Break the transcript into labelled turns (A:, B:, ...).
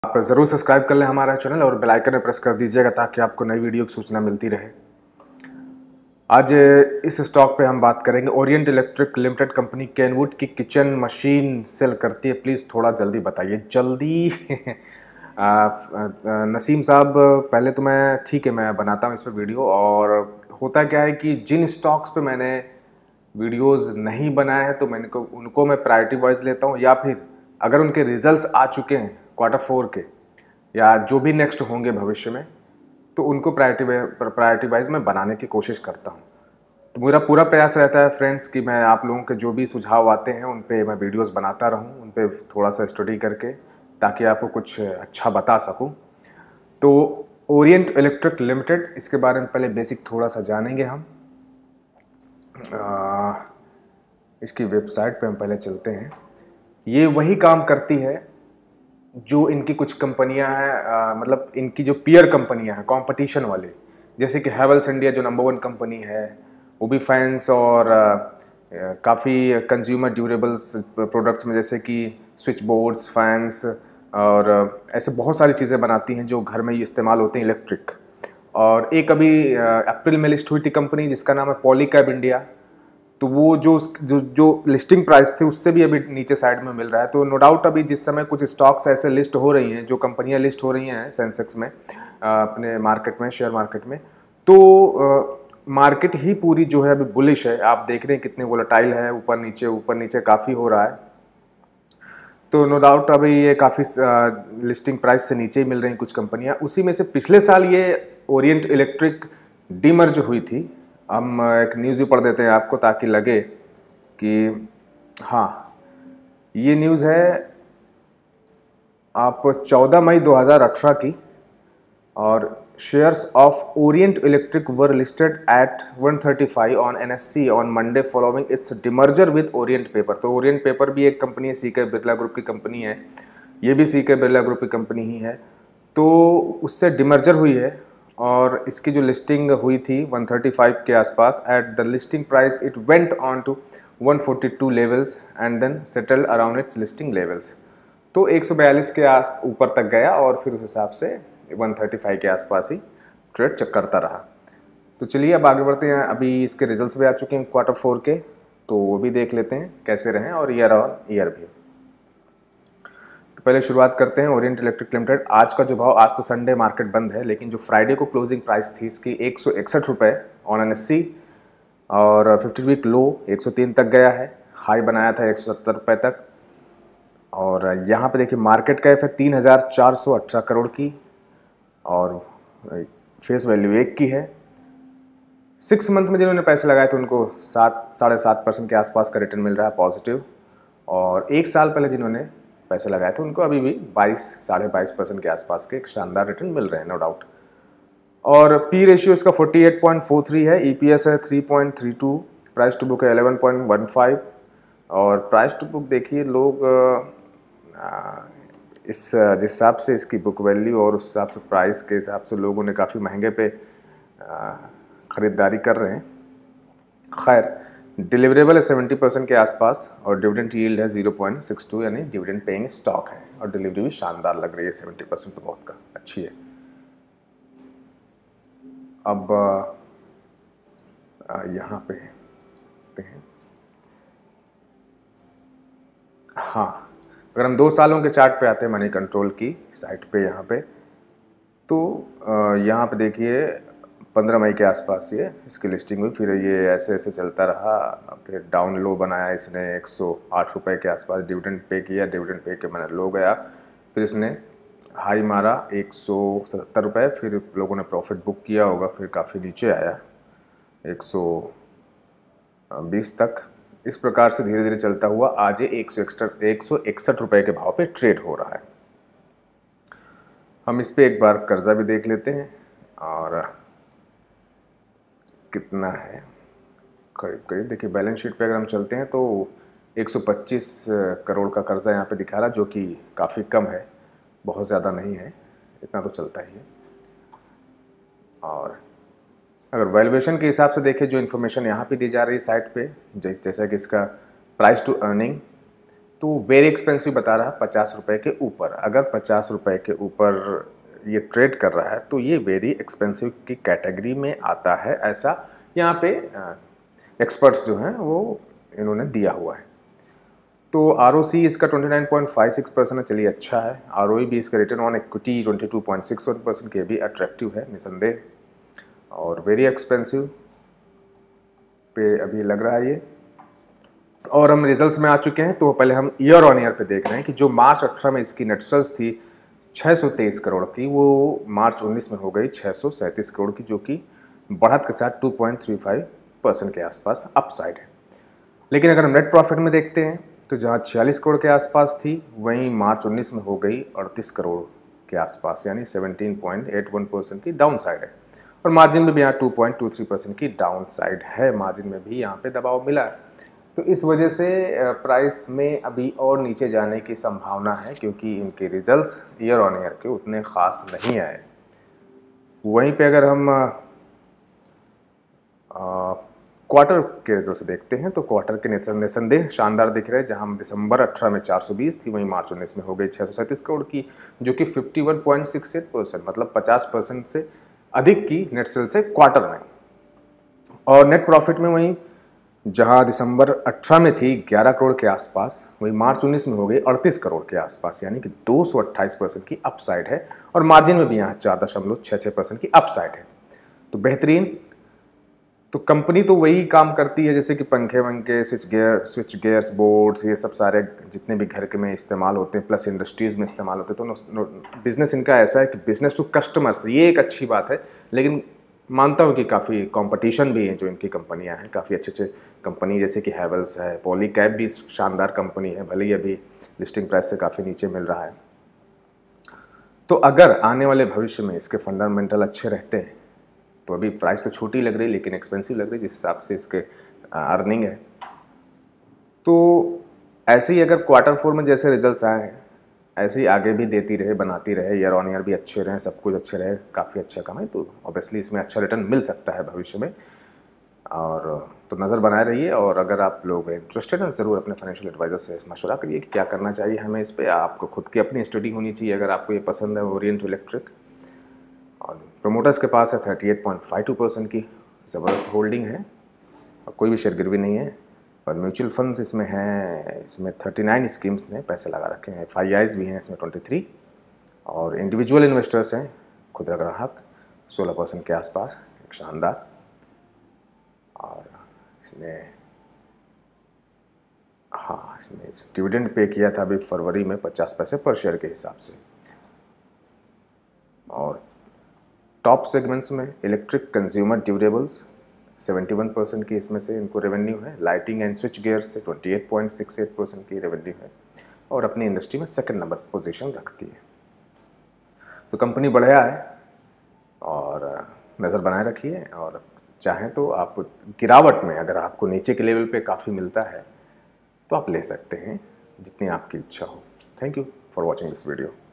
A: आप ज़रूर सब्सक्राइब कर लें हमारा चैनल और बेल आइकन में प्रेस कर दीजिएगा ताकि आपको नई वीडियो की सूचना मिलती रहे। आज इस स्टॉक पे हम बात करेंगे। Orient Electric limited company Kenwood की किचन मशीन सेल करती है। प्लीज़ थोड़ा जल्दी बताइए, जल्दी। नसीम साहब, पहले तो मैं ठीक है, मैं बनाता हूँ इस पर वीडियो। और होता क्या है कि जिन स्टॉक्स पे मैंने वीडियोस नहीं बनाए हैं तो उनको मैं प्रायोरिटी वाइज लेता हूँ, या फिर अगर उनके रिजल्ट्स आ चुके हैं Q4 के या जो भी नेक्स्ट होंगे भविष्य में, तो उनको प्रायोरिटी वाइज मैं बनाने की कोशिश करता हूँ। तो मेरा पूरा प्रयास रहता है फ्रेंड्स कि मैं आप लोगों के जो भी सुझाव आते हैं उन पे मैं वीडियोस बनाता रहूँ, उन पे थोड़ा सा स्टडी करके, ताकि आपको कुछ अच्छा बता सकूँ। तो ओरिएंट इलेक्ट्रिक लिमिटेड, इसके बारे में पहले बेसिक थोड़ा सा जानेंगे हम। इसकी वेबसाइट पे हम पहले चलते हैं। ये वही काम करती है जो इनकी कुछ कंपनियां हैं, मतलब इनकी जो पीयर कंपनियां हैं कंपटीशन वाली, जैसे कि हैवेल्स इंडिया जो नंबर 1 कंपनी है, वो भी फैंस और काफ़ी कंज्यूमर ड्यूरेबल्स प्रोडक्ट्स में जैसे कि स्विच बोर्ड्स, फैंस और ऐसे बहुत सारी चीज़ें बनाती हैं जो घर में ही इस्तेमाल होते हैं इलेक्ट्रिक। और एक अभी अप्रैल में लिस्ट हुई थी कंपनी जिसका नाम है पॉलीकैब इंडिया। तो वो जो लिस्टिंग प्राइस थी उससे भी अभी नीचे साइड में मिल रहा है। तो नो डाउट अभी जिस समय कुछ स्टॉक्स ऐसे लिस्ट हो रही हैं, जो कंपनियां लिस्ट हो रही हैं सेंसेक्स में, अपने मार्केट में, शेयर मार्केट में, तो मार्केट ही पूरी जो है अभी बुलिश है। आप देख रहे हैं कितने वोलेटाइल है, ऊपर नीचे काफ़ी हो रहा है। तो नो डाउट अभी ये काफ़ी लिस्टिंग प्राइस से नीचे ही मिल रही हैं कुछ कंपनियां। उसी में से पिछले साल ये ओरिएंट इलेक्ट्रिक डीमर्ज हुई थी। हम एक न्यूज़ भी पढ़ देते हैं आपको ताकि लगे कि हाँ, ये न्यूज़ है आप 14 मई 2018 की। और shares of Orient Electric were listed at 135 on NSE on Monday following its demerger with Orient paper. तो ओरिएंट पेपर भी एक कंपनी है, सीके बिरला ग्रुप की कंपनी है, ये भी सीके बिरला ग्रुप की कंपनी ही है। तो उससे डिमर्जर हुई है और इसकी जो लिस्टिंग हुई थी 135 के आसपास, at the listing price it went on to 142 levels and then settled around its listing levels. तो 142 के आस ऊपर तक गया और फिर उस हिसाब से 135 के आसपास ही ट्रेड चेक करता रहा। तो चलिए अब आगे बढ़ते हैं। अभी इसके रिजल्ट्स भी आ चुके हैं Q4 के, तो वो भी देख लेते हैं कैसे रहे, और ईयर ऑन ईयर भी। तो पहले शुरुआत करते हैं ओरिएंट इलेक्ट्रिक लिमिटेड। आज का जो भाव, आज तो संडे मार्केट बंद है, लेकिन जो फ्राइडे को क्लोजिंग प्राइस थी इसकी 161 रुपये ऑन NSE, और 50 वीक लो 103 तक गया है, हाई बनाया था 170 रुपये तक। और यहाँ पे देखिए मार्केट कैप है 3418 करोड़ की, और फेस वैल्यू 1 की है। 6 मंथ में जिन्होंने पैसे लगाए थे उनको 7.5% के आसपास का रिटर्न मिल रहा है पॉजिटिव। और 1 साल पहले जिन्होंने पैसे लगाए थे उनको अभी भी 22.5% के आसपास के एक शानदार रिटर्न मिल रहे हैं, नो डाउट। और पी रेशियो इसका 48.43 है, EPS है 3.32, प्राइस टू बुक है 11.15। और प्राइस टू बुक देखिए लोग इस जिस हिसाब से इसकी बुक वैल्यू और उस हिसाब से प्राइस के हिसाब से लोगों ने काफ़ी महंगे पे ख़रीदारी कर रहे हैं। खैर, डिलीवरेबल है 70% के आसपास, और डिविडेंड यील्ड है 0.62, यानी डिविडेंड पेइंग स्टॉक है। और डिलीवरी भी शानदार लग रही है, 70% तो बहुत का अच्छी है। अब यहाँ पे देखते हैं। हाँ, अगर हम 2 सालों के चार्ट पे आते हैं मनी कंट्रोल की साइट पे, यहाँ पे तो यहाँ पे देखिए 15 मई के आसपास ये इसकी लिस्टिंग हुई, फिर ये ऐसे ऐसे चलता रहा, फिर डाउन लो बनाया इसने 108 रुपये के आसपास, डिविडेंड पे किया, डिविडेंड पे के मैंने लो गया, फिर इसने हाई मारा 177 रुपये, फिर लोगों ने प्रॉफिट बुक किया होगा, फिर काफ़ी नीचे आया 120 तक। इस प्रकार से धीरे धीरे चलता हुआ आज ये 161 रुपये के भाव पे ट्रेड हो रहा है। हम इस पे एक बार कर्जा भी देख लेते हैं, और कितना है करीब करीब। देखिए बैलेंस शीट पे अगर हम चलते हैं तो 125 करोड़ का कर्जा यहाँ पे दिखा रहा, जो कि काफ़ी कम है, बहुत ज़्यादा नहीं है, इतना तो चलता ही है। और अगर वैल्यूएशन के हिसाब से देखें, जो इन्फॉर्मेशन यहाँ पे दी जा रही है साइट पे, जैसा कि इसका प्राइस टू अर्निंग तो वेरी एक्सपेंसिव बता रहा है 50 रुपये के ऊपर। अगर 50 रुपये के ऊपर ये ट्रेड कर रहा है तो ये वेरी एक्सपेंसिव की कैटेगरी में आता है, ऐसा यहाँ पे एक्सपर्ट्स जो हैं वो इन्होंने दिया हुआ है। तो ROC इसका 29.56% है, चलिए अच्छा है। ROE भी इसका रिटर्न ऑन इक्विटी 22.61% के भी अट्रैक्टिव है निसंदेह, और वेरी एक्सपेंसिव पे अभी लग रहा है ये। और हम रिजल्ट्स में आ चुके हैं, तो पहले हम ईयर ऑन ईयर पे देख रहे हैं कि जो मार्च 18 में इसकी नेट सेल्स थी 623 करोड़ की, वो मार्च 19 में हो गई 637 करोड़ की, जो कि बढ़त के साथ 2.35% के आसपास अपसाइड है। लेकिन अगर हम नेट प्रॉफिट में देखते हैं तो जहाँ 46 करोड़ के आसपास थी, वहीं मार्च 19 में हो गई 38 करोड़ के आसपास, यानी 17.81% की डाउन साइड है। और मार्जिन में भी यहाँ 2.23% की डाउन साइड है, मार्जिन में भी यहाँ पे दबाव मिला है। तो इस वजह से प्राइस में अभी और नीचे जाने की संभावना है, क्योंकि इनके रिजल्ट्स ईयर ऑन ईयर के उतने ख़ास नहीं आए। वहीं पे अगर हम क्वार्टर के रिजल्ट्स देखते हैं तो क्वार्टर के निसंदेह शानदार दिख रहे हैं। जहां हम दिसंबर 18 में 420 थी, वहीं मार्च 19 में हो गई 637 करोड़ की, जो कि 51.68%, मतलब 50% से अधिक की नेट सेल्स है क्वार्टर में। और नेट प्रॉफिट में वहीं जहां दिसंबर 18 में थी 11 करोड़ के आसपास, वहीं मार्च 19 में हो गई 38 करोड़ के आसपास, यानी कि 228% की अपसाइड है। और मार्जिन में भी यहाँ 4.66% की अपसाइड है। तो बेहतरीन। तो कंपनी तो वही काम करती है जैसे कि पंखे वंखे, स्विच गियर्स, बोर्ड्स, ये सब सारे जितने भी घर के में इस्तेमाल होते हैं, प्लस इंडस्ट्रीज़ में इस्तेमाल होते हैं। तो बिज़नेस इनका ऐसा है कि बिज़नेस टू कस्टमर्स, ये एक अच्छी बात है। लेकिन मानता हूँ कि काफ़ी कंपटीशन भी है जो इनकी कंपनियां हैं, काफ़ी अच्छे अच्छे कंपनी जैसे कि हैवेल्स है, पॉलीकैब भी शानदार कंपनी है, भले ही अभी लिस्टिंग प्राइस से काफ़ी नीचे मिल रहा है। तो अगर आने वाले भविष्य में इसके फंडामेंटल अच्छे रहते हैं, तो अभी प्राइस तो छोटी लग रही है लेकिन एक्सपेंसिव लग रही है जिस हिसाब से इसके अर्निंग है। तो ऐसे ही अगर क्वार्टर 4 में जैसे रिजल्ट्स आए हैं, ऐसे ही आगे भी देती रहे, बनाती रहे, ईयर ऑन ईयर भी अच्छे रहे, सब कुछ अच्छे रहे, काफ़ी अच्छा कमाए, तो ऑब्वियसली इसमें अच्छा रिटर्न मिल सकता है भविष्य में। और तो नज़र बनाए रहिए। और अगर आप लोग इंटरेस्टेड हैं, ज़रूर अपने फाइनेंशियल एडवाइज़र से मशवरा करिए कि क्या करना चाहिए हमें इस पर। आपको खुद की अपनी स्टडी होनी चाहिए। अगर आपको ये पसंद है ओरिएंट इलेक्ट्रिक, और प्रमोटर्स के पास है 38.52% की ज़बरदस्त होल्डिंग है, और कोई भी शेयर गिरवी नहीं है। और म्यूचुअल फंड्स इसमें हैं, इसमें 39 स्कीम्स ने पैसे लगा रखे हैं। FIIs भी हैं इसमें 23, और इंडिविजुअल इन्वेस्टर्स हैं, खुदरा ग्राहक 16% के आसपास, एक शानदार। और इसमें इसने डिविडेंड पे किया था अभी फरवरी में 50 पैसे पर शेयर के हिसाब से। और टॉप सेगमेंट्स में इलेक्ट्रिक, कंज्यूमर ड्यूरेबल्स 71% की इसमें से इनको रेवेन्यू है। लाइटिंग एंड स्विच गियर्स से 28.68% की रेवेन्यू है, और अपनी इंडस्ट्री में सेकंड नंबर पोजीशन रखती है। तो कंपनी बढ़िया है, और नज़र बनाए रखिए। और चाहें तो आप गिरावट में, अगर आपको नीचे के लेवल पे काफ़ी मिलता है तो आप ले सकते हैं, जितनी आपकी इच्छा हो। Thank you for watching this video.